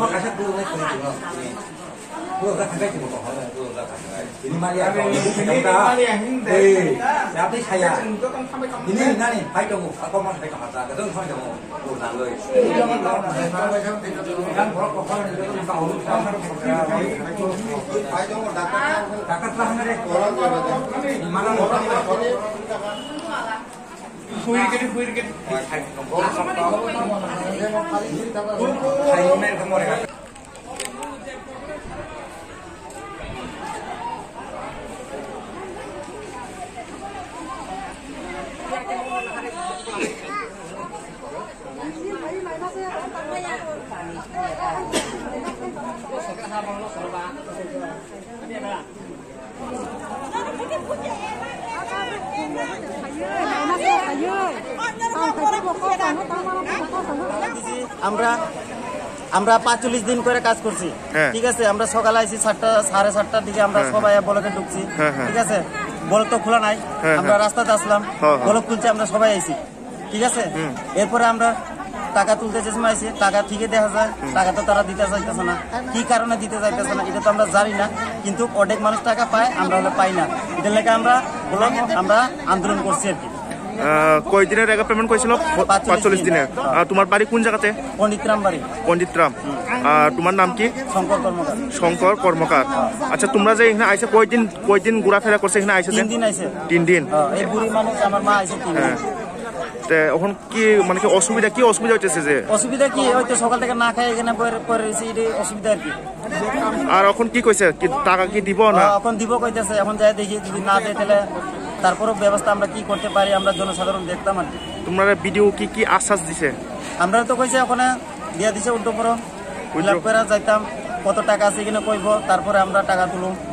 Ini Maria ini siapa saya? Ini nani? Hai kamu, aku mau hai kamu. Kadang hai kamu, ulang lagi. Kan berapa kali itu tahu hai kamu dapat lah nggak? Di mana orang? Kuir ke. Hai kamu hai mana kamu mereka? আমরা 45 দিন করে কাজ করছি, ঠিক আছে। আমরা সকালে আইছি 7টা 7:30টার দিকে আমরা সবাই ব্লকে ঢুকছি, ঠিক আছে। ব্লক তো খোলা নাই, আমরা রাস্তাতে আসলাম, ব্লক খুলছে, আমরা সবাই আইছি, ঠিক আছে। এরপরে আমরা টাকা তুলতে যে সময় আইছি, টাকা ঠিকই দেখা যায় টাকা তো তারা দিতে চাইতেছে না। কি কারণে দিতে চাইতেছে না এটা তো আমরা জানি না, কিন্তু অনেক মানুষ টাকা পায়, আমরা হলে পাই না। এটার লেগে আমরা বললাম আমরা আন্দোলন করছি আর কি। কয় দিনের আগে পেমেন্ট করেছিল? 45 দিনের। তোমার বাড়ি কোন জায়গাতে? পণ্ডিতরাম বাড়ি। পণ্ডিতরাম। তোমার নাম কি? শঙ্কর কর্মকার। শঙ্কর কর্মকার। আচ্ছা, তোমরা যে এখানে আইছে কয়দিন ঘোরাফেরা করছে এখানে আইছে? 3 দিন আইছে। 3 দিন। এই বুড়ি মানুষ আমার মা আইছে 3 দিন। এখন কি মানে কি অসুবিধা হইতেছে? যে অসুবিধা কি হয়তো সকাল থেকে না খাই এখানে পরে রয়েছে, এটা অসুবিধা আর কি। আর এখন কি কইছে? টাকা কি দিব না? এখন দিব কইতেছে, এখন যাই দেখি, যদি না দেয় তাহলে তারপরও ব্যবস্থা আমরা কি করতে পারি আমরা জনসাধারণ দেখতাম আর কি। তোমরা ভিডিও কি আশ্বাস দিছে? আমরা তো কইছে ওখানে দিয়া দিছে উল্টো করে যাইতাম, কত টাকা আছে এখানে কইব, তারপরে আমরা টাকা তুলুম।